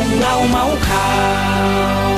งเล่าเมาส์ข่าว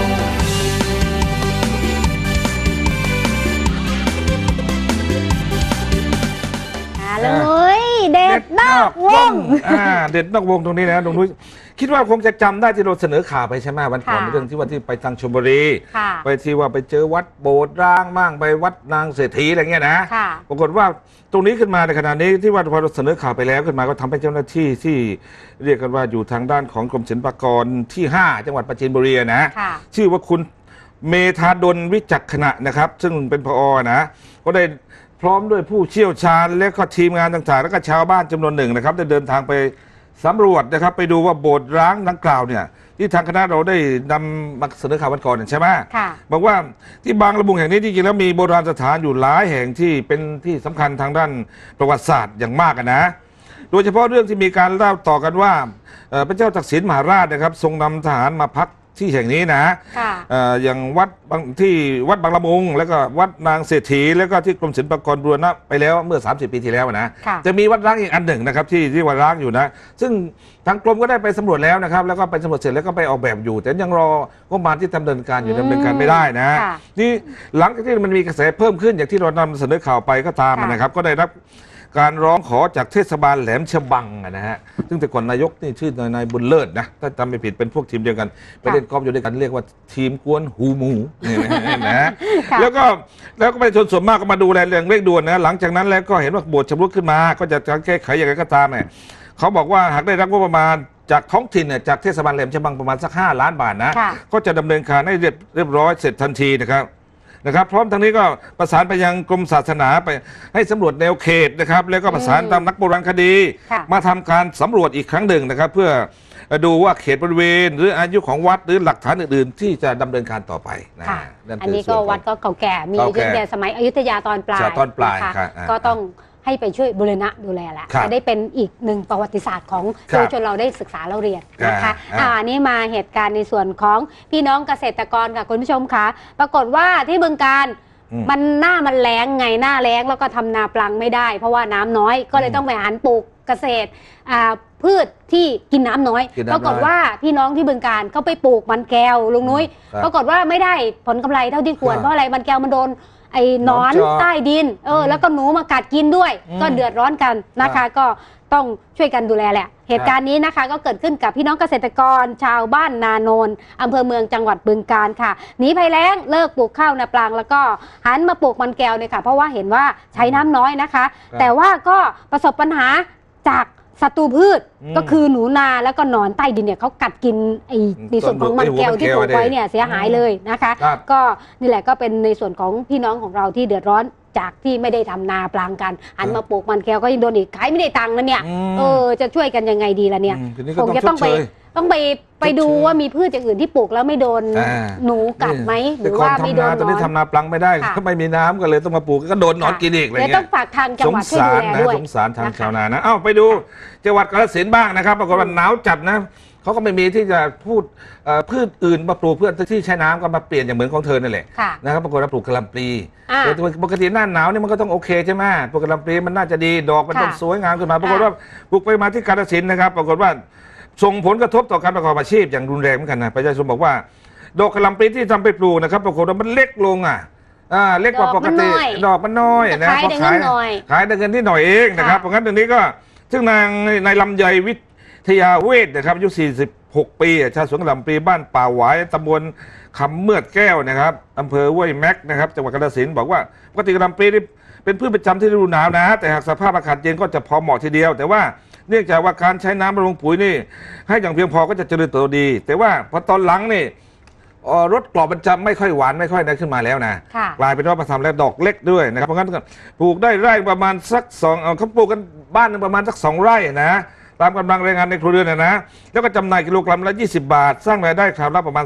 เลยเด็ดนอกวงเด็ดนอกวงตรงนี้นะตรงนู้นคิดว่าคงจะจำได้ที่เราเสนอข่าวไปใช่ไหมวันก่อนเรื่องที่ว่าที่ไปทางชลบุรีไปที่ว่าไปเจอวัดโบสถ์ร้างมั่งไปวัดนางเศรษฐีอะไรเงี้ยนะปรากฏว่าตรงนี้ขึ้นมาในขณะนี้ที่ว่าพอเราเสนอข่าวไปแล้วขึ้นมาก็ทำให้เจ้าหน้าที่ที่เรียกกันว่าอยู่ทางด้านของกรมศิลปากรที่5จังหวัดปราจีนบุรีนะชื่อว่าคุณเมธาดลวิจักขณะนะครับซึ่งเป็นผอ.นะก็ได้พร้อมด้วยผู้เชี่ยวชาญและก็ทีมงานต่างๆและก็ชาวบ้านจำนวนหนึ่งนะครับได้เดินทางไปสำรวจนะครับไปดูว่าโบสถ์ร้างดังกล่าวเนี่ยที่ทางคณะเราได้นำมาเสนอข่าววันก่อนใช่ไหมบอกว่าที่บางละมุงแห่งนี้จริงๆแล้วมีโบราณสถานอยู่หลายแห่งที่เป็นที่สำคัญทางด้านประวัติศาสตร์อย่างมากนะโดยเฉพาะเรื่องที่มีการเล่าต่อกันว่าพระเจ้าทักษิณมหาราชนะครับทรงนำทหารมาพักที่แห่งนี้นะอย่างวัดที่วัดบางละมุงแล้วก็วัดนางเศรษฐีแล้วก็ที่กรมศิลปากรบูรณะไปแล้วเมื่อ30 ปีที่แล้วนะจะมีวัดร้างอีกอันหนึ่งนะครับที่วัดร้างอยู่นะซึ่งทางกรมก็ได้ไปสำรวจแล้วนะครับแล้วก็ไปสำรวจเสร็จแล้วก็ไปออกแบบอยู่แต่ยังรองบประมาณที่ดำเนินการอยู่ดำเนินการไม่ได้นะนี่หลังจากที่มันมีกระแสเพิ่มขึ้นอย่างที่เรานำเสนอข่าวไปก็ตามนะครับก็ได้รับการร้องขอจากเทศบาลแหลมฉบังนะฮะซึ่งแต่ก่อนนายกนี่ชื่อนายบุญเลิศนะถ้าจำไม่ผิดเป็นพวกทีมเดียวกันไปเล่นกอล์ฟอยู่ด้วยกันเรียกว่าทีมกวนหูหมูนี่นะแล้วก็ประชาชนส่วนมากก็มาดูแลเรื่องเร่งด่วนนะหลังจากนั้นแล้วก็เห็นว่าโบสถ์ชำรุดขึ้นมาก็จะแก้ไขอย่างไรก็ตามเนี่ยเขาบอกว่าหากได้รับงบประมาณจากท้องถิ่นเนี่ยจากเทศบาลแหลมฉบังประมาณสัก5 ล้านบาทนะก็จะดำเนินการให้เรียบร้อยเสร็จทันทีนะครับพร้อมทั้งนี้ก็ประสานไปยังกรมศาสนาไปให้สำรวจแนวเขตนะครับแล้วก็ประสานตามนักโบราณคดีมาทำการสำรวจอีกครั้งหนึ่งนะครับเพื่อดูว่าเขตบริเวณหรืออายุของวัดหรือหลักฐานอื่นๆที่จะดำเนินการต่อไปนะอันนี้ก็วัดก็เก่าแก่มีตั้งแต่สมัยอยุธยาตอนปลายก็ต้องให้ไปช่วยบูรณะดูแลแหละจะได้เป็นอีกหนึ่งประวัติศาสตร์ของเยาวชนเราได้ศึกษาเราเรียนนะคะอันนี้มาเหตุการณ์ในส่วนของพี่น้องเกษตรกรค่ะคุณผู้ชมคะปรากฏว่าที่บึงกาฬมันแล้งไงหน้าแล้งแล้วก็ทำนาปลังไม่ได้เพราะว่าน้ำน้อยก็เลยต้องไปหันปลูกเกษตรพืชที่กินน้ำน้อยปรากฏว่าพี่น้องที่บึงกาฬเขาไปปลูกมันแก้วลุงนุ้ยปรากฏว่าไม่ได้ผลกำไรเท่าที่ควรเพราะอะไรมันแก้วมันโดนไอ้หนอนใต้ดินแล้วก็หนูมากัดกินด้วยก็เดือดร้อนกันนะคะก็ต้องช่วยกันดูแลแหละเหตุการณ์นี้นะคะก็เกิดขึ้นกับพี่น้องเกษตรกรชาวบ้านนาโนนอำเภอเมืองจังหวัดบึงกาฬค่ะหนีภัยแล้งเลิกปลูกข้าวนาปลังแล้วก็หันมาปลูกมันแก้วเนี่ยค่ะเพราะว่าเห็นว่าใช้น้ำน้อยนะคะแต่ว่าก็ประสบปัญหาจากศัตรูพืชก็คือหนูนาแล้วก็หนอนใต้ดินเนี่ยเขากัดกินในส่วนของมันแก้วที่ปลูกไว้เนี่ยเสียหายเลยนะคะก็นี่แหละก็เป็นในส่วนของพี่น้องของเราที่เดือดร้อนจากที่ไม่ได้ทำนาปลังกันหันมาปลูกมันแก้วก็ยังโดนอีกขายไม่ได้ตังค์นะเนี่ยจะช่วยกันยังไงดีล่ะเนี่ยคงจะต้องไปดูว่ามีพืชอย่างอื่นที่ปลูกแล้วไม่โดนหนูกัดไหมหรือว่าไม่โดนหนอนตอนนี้ทำนาปลังไม่ได้ก็ไม่มีน้ำก็เลยต้องมาปลูกก็โดนหนอนกินอีกอะไรเงี้ยต้องฝากทางจังหวัดช่วยดูแลด้วยสงสารทางชาวนานะไปดูจังหวัดกาฬสินธุ์บ้างนะครับปรากฏว่าหนาวจัดนะเขาก็ไม่มีที่จะพูดพืชอื่นมาปลูกเพื่อที่ใช้น้ำก็มาเปลี่ยนอย่างเหมือนของเธอนั่นแหละนะครับปรากฏว่าปลูกกะหล่ำปลีปกติหน้าหนาวนี่มันก็ต้องโอเคใช่ไหมปลูกกะหล่ำปลีมันน่าจะดีดอกมันต้องสวยงามขึ้นมาปรากฏว่าปลูกไปมาที่กาฬสินธุ์นะครับปรากฏว่าส่งผลกระทบต่อการประกอบอาชีพอย่างรุนแรงเหมือนกันนะประชาชนบอกว่าดอกกะหล่ำปลีที่ทำไปปลูกนะครับปรากฏว่ามันเล็กลงเล็กกว่าปกติดอกมันน้อยนะขายได้เงินที่หน่อยเองนะครับเพราะงั้นตรงนี้ก็ซึ่งนายลำไยวิทยาเวชนะครับอายุ46 ปีชาวสวนกะหล่ำปลีบ้านป่าหวายตำบลคำเมือดแก้วนะครับอำเภอห้วยแม็กนะครับจังหวัดกาฬสินธุ์บอกว่าปกติกะหล่ำปลีเป็นพืชประจำที่ฤดูหนาวนะแต่หากสภาพอากาศเย็นก็จะพอเหมาะทีเดียวแต่ว่าเนื่องจากว่าการใช้น้ำบำรุงปุ๋ยนี่ให้อย่างเพียงพอก็จะเจริญเติบโตดีแต่ว่าพอตอนหลังนี่รสกรอบมันจะไม่ค่อยหวานไม่ค่อยได้ขึ้นมาแล้วนะกลายเป็นว่ามาทำแล้วดอกเล็กด้วยนะครับเพราะงั้นปลูกได้ไร่ประมาณสักเขาปลูกกันบ้านนึงประมาณสัก2 ไร่นะตามกำลังแรงงานในครัวเรือนนะแล้วก็จำหน่ายกิโลกรัมละ20 บาทสร้างรายได้คราวละประมาณ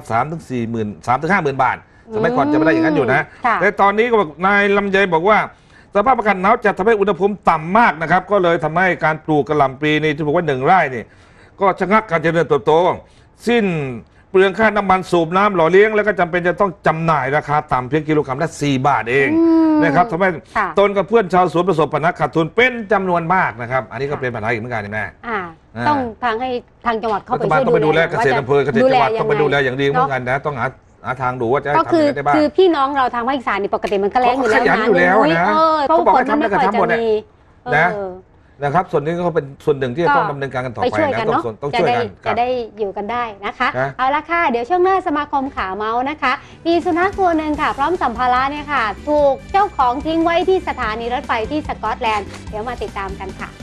3-50,000 บาทสมัยก่อนจะไม่ได้อย่างนั้นอยู่นะแต่ตอนนี้ก็นายลำไยบอกว่าสภาพอากาศหนาวจะทำให้อุณหภูมิต่ำมากนะครับก็เลยทำให้การปลูกกะหล่ำปลีนี่ที่บอกว่า1 ไร่นี่ก็ชะงักการเจริญเติบโตสิ้นปลืองค่าน้ำมันสูบน้ำหล่อเลี้ยงแล้วก็จำเป็นจะต้องจำหน่ายราคาต่ำเพียงกิโลกรัมละ4 บาทเองนะครับทำให้ตนกับเพื่อนชาวสวนประสบปัญหาขาดทุนเป็นจำนวนมากนะครับอันนี้ก็เป็นปัญหาอีกเหมือนกันใช่ไหมต้องให้ทางจังหวัดเข้าไปช่วยดูแลเกษตรอำเภอเกษตรจังหวัดต้องไปดูแลอย่างดีเหมือนกันนะต้องหาทางดูว่าจะทำยังไงได้บ้างคือพี่น้องเราทางภาคอีสานนี่ปกติมันก็แรงอยู่แล้วนะเพราะคนมันไม่ค่อยจะมีนะครับส่วนนี้ก็เป็นส่วนหนึ่งที่จะต้องดำเนินการกันต่อไปนะต้องช่วยกันจะได้อยู่กันได้นะคะเอาละค่ะเดี๋ยวช่วงหน้าสมาคมขาเมาส์นะคะมีสุนัขตัวหนึ่งค่ะพร้อมสัมภาระเนี่ยค่ะถูกเจ้าของทิ้งไว้ที่สถานีรถไฟที่สกอตแลนด์เดี๋ยวมาติดตามกันค่ะ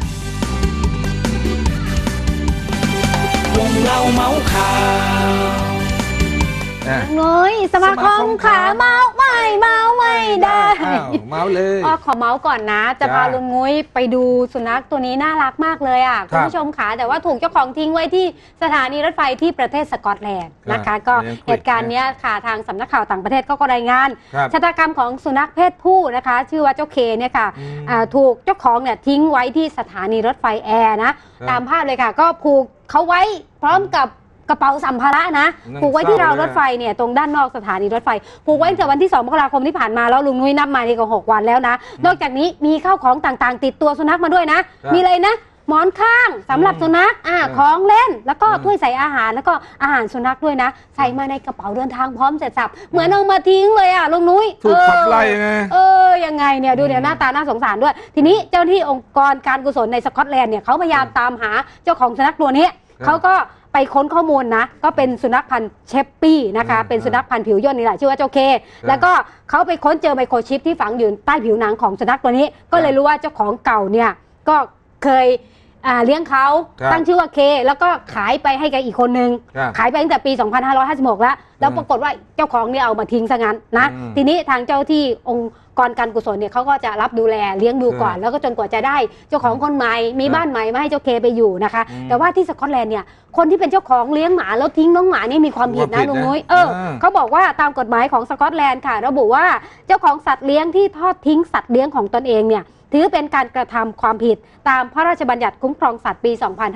วงเล่าเมาส์ข่าวน้อยสมาคมขาเมาไม่ได้เมาเลยขอเมาส์ก่อนนะจะพาลุงนุ้ยไปดูสุนัขตัวนี้น่ารักมากเลยอ่ะคุณผู้ชมค่ะแต่ว่าถูกเจ้าของทิ้งไว้ที่สถานีรถไฟที่ประเทศสกอตแลนด์นะคะก็เหตุการณ์นี้ค่ะทางสำนักข่าวต่างประเทศก็รายงานชะตากรรมของสุนัขเพศผู้นะคะชื่อว่าเจ้าเคเนี่ยค่ะถูกเจ้าของเนี่ยทิ้งไว้ที่สถานีรถไฟแอร์นะตามภาพเลยค่ะก็ผูกเขาไว้พร้อมกับกระเป๋าสัมภาระนะผูกไว้ที่ราวรถไฟเนี่ยตรงด้านนอกสถานีรถไฟผูกไว้ตั้งแต่วันที่2 มกราคมที่ผ่านมาแล้วลุงนุ้ยนับมานี่ก็6 วันแล้วนะนอกจากนี้มีข้าวของต่างๆติดตัวสุนัขมาด้วยนะมีเลยนะหมอนข้างสำหรับสุนัขของเล่นแล้วก็ถ้วยใส่อาหารแล้วก็อาหารสุนัขด้วยนะใส่มาในกระเป๋าเดินทางพร้อมเสร็จสับเหมือนเอามาทิ้งเลยอ่ะลุงนุ้ยถูกขับไล่ไงยังไงเนี่ยดูเดี๋ยวหน้าตาน่าสงสารด้วยทีนี้เจ้าหน้าที่องค์กรการกุศลในสกอตแลนด์เนี่ยเขาพยายามตามหาเจ้าของสุนัขตัวนี้เขาก็ไปค้นข้อมูลนะก็เป็นสุนัขพันธุ์เชปปี้นะคะเป็นสุนัขพันธุ์ผิวย่นนี่แหละชื่อว่าเจ้าเคแล้วก็เขาไปค้นเจอไมโครชิปที่ฝังอยู่ใต้ผิวหนังของสุนัขตัวนี้ก็เลยรู้ว่าเจ้าของเก่าเนี่ยก็เคยเลี้ยงเขาตั้งชื่อว่าเคแล้วก็ขายไปให้กับอีกคนนึงขายไปตั้งแต่ปี 2556 แล้วปรากฏว่าเจ้าของเนี่ยเอามาทิ้งซะงั้นนะทีนี้ทางเจ้าที่องค์กรการกุศลเนี่ยเขาก็จะรับดูแลเลี้ยงดูก่อนแล้วก็จนกว่าจะได้เจ้าของคนใหม่มีบ้านใหม่มาให้เจ้าเคไปอยู่นะคะแต่ว่าที่สกอตแลนด์เนี่ยคนที่เป็นเจ้าของเลี้ยงหมาแล้วทิ้งน้องหมานี่มีความผิดนะลุงนุ้ยเขาบอกว่าตามกฎหมายของสกอตแลนด์ค่ะระบุว่าเจ้าของสัตว์เลี้ยงที่ทอดทิ้งสัตว์เลี้ยงของตนเองเนี่ยถือเป็นการกระทำความผิดตามพระราชบัญญัติคุ้มครองสัตว์ปี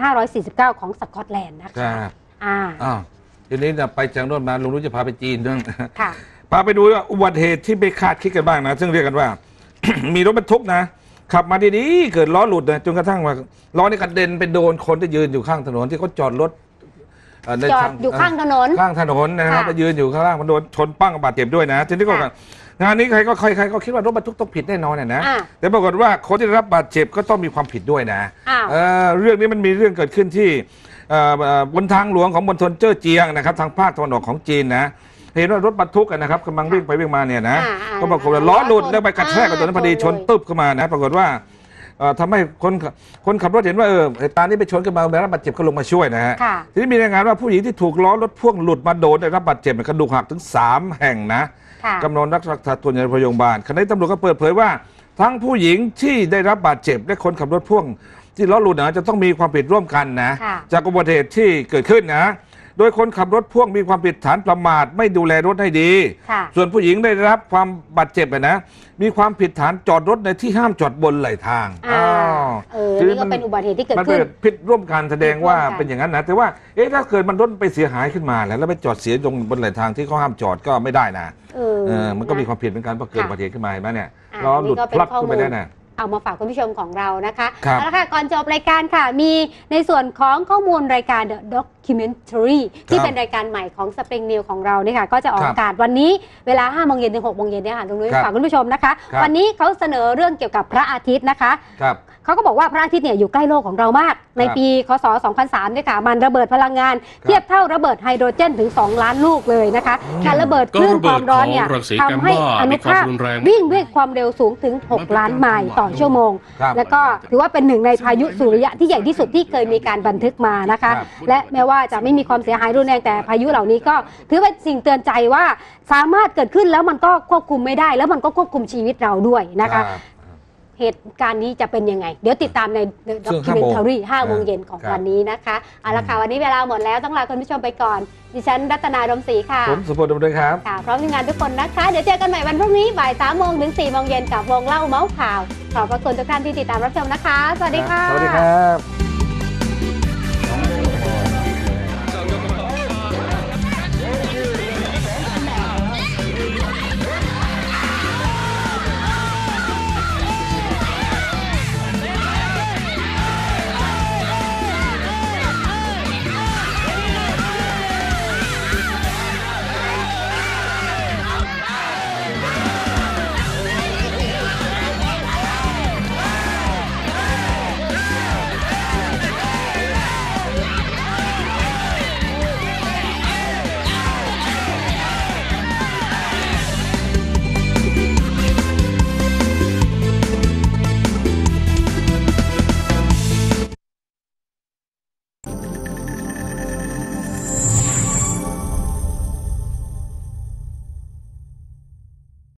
2549 ของสกอตแลนด์นะคะทีนี้ไปจากโน่นมาลุงนุ้ยจะพาไปจีนด้วยพาไปดูอุบัติเหตุที่ไม่คาดคิดกันบ้างนะซึ่งเรียกกันว่า มีรถบรรทุกนะขับมาดีๆเกิดล้อหลุดนะจนกระทั่งว่าล้อนี่กระเด็นไปโดนคนที่ยืนอยู่ข้างถนนที่เขาจอดรถจอดอยู่ข้างถนนนะครับไปยืนอยู่ข้างล่างมันโดนชนปั้งบาดเจ็บด้วยนะทีนี้ก็งานนี้ใครก็คิดว่ารถบรรทุกต้องผิดแน่นอนนะแต่ปรากฏว่าคนที่ได้รับบาดเจ็บก็ต้องมีความผิดด้วยนะเรื่องนี้มันมีเรื่องเกิดขึ้นที่บนทางหลวงของมณฑลเจ้อเจียงนะครับทางภาคตะวันออกของจีนนะเห็นว่ารถบรรทุกนะครับกำลังวิ่งไปวิ่งมาเนี่ยนะก็ปรากฏว่าล้อหลุดแล้วไปกระแทกกับตัวนั้นพอดีชนตึ๊บเข้ามานะปรากฏว่าทำให้คนขับรถเห็นว่าตานี้ไปชนกันมาได้รับบาดเจ็บก็ลงมาช่วยนะฮะทีนี้มีรายงานว่าผู้หญิงที่ถูกล้อรถพ่วงหลุดมาโดนได้รับบาดเจ็บกระดูกหักถึง3 แห่งนะกำลังรักษาตัวอยู่ในโรงพยาบาลขณะที่ตำรวจก็เปิดเผยว่าทั้งผู้หญิงที่ได้รับบาดเจ็บและคนขับรถพ่วงที่ล้อหลุดนะจะต้องมีความผิดร่วมกันนะจากอุบัติเหตุที่เกิดขึ้นนะโดยคนขับรถพ่วงมีความผิดฐานประมาทไม่ดูแลรถให้ดีส่วนผู้หญิงได้รับความบาดเจ็บนะมีความผิดฐานจอดรถในที่ห้ามจอดบนไหลทางนี่ก็เป็นอุบัติเหตุที่เกิดขึ้นมันผิดร่วมกันแสดงว่าเป็นอย่างนั้นนะแต่ว่าถ้าเกิดมันรถไปเสียหายขึ้นมาแล้วไปจอดเสียตรงบนไหลทางที่เขาห้ามจอดก็ไม่ได้นะมันก็มีความผิดเหมือนกันเพราะเกิดอุบัติเหตุขึ้นมาเห็นไหมเนี่ยล้อหลุดพลัดขึ้นไปได้นะเอามาฝากคุณผู้ชมของเรานะคะแล้วค่ะก่อนจบรายการค่ะมีในส่วนของข้อมูลรายการ The Documentary ที่เป็นรายการใหม่ของ Spring News ของเราเนี่ยค่ะก็จะออกอากาศวันนี้เวลา 5 โมงเย็นถึง 6 โมงเย็นเนี่ยค่ะตรงนี้ฝากคุณผู้ชมนะคะวันนี้เขาเสนอเรื่องเกี่ยวกับพระอาทิตย์นะคะเขาก็บอกว่าพระอาทิตย์เนี่ยอยู่ใกล้โลกของเรามากในปีคศ 2003เนี่ยค่ะมันระเบิดพลังงานเทียบเท่าระเบิดไฮโดรเจนถึง2 ล้านลูกเลยนะคะการระเบิดคลื่นความร้อนเนี่ยทำให้อนุภาควิ่งด้วยความเร็วสูงถึง6 ล้านไมล์ต่อชั่วโมงแล้วก็ถือว่าเป็นหนึ่งในพายุสุริยะที่ใหญ่ที่สุดที่เคยมีการบันทึกมานะคะและแม้ว่าจะไม่มีความเสียหายรุนแรงแต่พายุเหล่านี้ก็ถือเป็นสิ่งเตือนใจว่าสามารถเกิดขึ้นแล้วมันก็ควบคุมไม่ได้แล้วมันก็ควบคุมชีวิตเราด้วยนะคะเหตุการณ์นี้จะเป็นยังไงเดี๋ยวติดตามใน Documentary 5 โมงเย็นของวันนี้นะคะเอาละค่ะวันนี้เวลาหมดแล้วต้องลาคุณผู้ชมไปก่อนดิฉันรัตนาดมศรีค่ะผมสุพจน์ดมด้วยครับพร้อมทีมงานทุกคนนะคะเดี๋ยวเจอกันใหม่วันพรุ่งนี้บ่าย 3 โมงถึง 4 โมงเย็นกับวงเล่าเมาส์ข่าวขอบพระคุณทุกท่านที่ติดตามรับชมนะคะสวัสดีค่ะสวัสดีครับ